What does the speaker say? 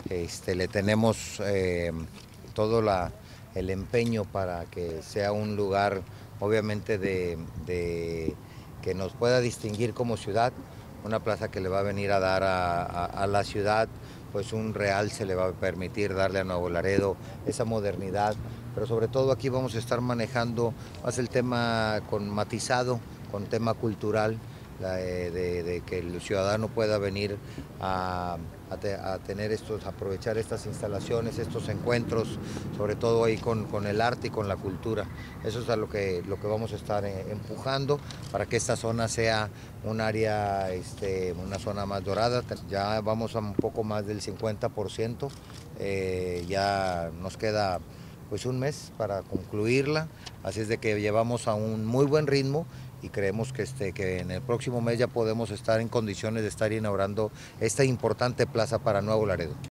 Le tenemos todo el empeño para que sea un lugar obviamente que nos pueda distinguir como ciudad, una plaza que le va a venir a dar a la ciudad pues un realce, le va a permitir darle a Nuevo Laredo esa modernidad, pero sobre todo aquí vamos a estar manejando más el tema con matizado, con tema cultural, de que el ciudadano pueda venir a tener aprovechar estas instalaciones, estos encuentros, sobre todo ahí con el arte y con la cultura. Eso es a lo que vamos a estar empujando para que esta zona sea un área, una zona más dorada. Ya vamos a un poco más del 50%, ya nos queda pues un mes para concluirla, así es de que llevamos a un muy buen ritmo y creemos que en el próximo mes ya podemos estar en condiciones de estar inaugurando esta importante plaza para Nuevo Laredo.